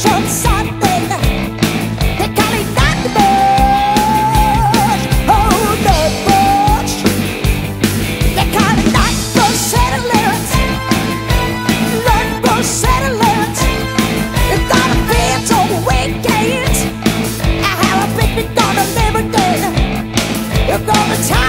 from something. They call it not the bush. Oh, the bush. They call it not for settlers. Not for settlers. It's gonna be so weekend. I have a picnic on a liberty. You're gonna tell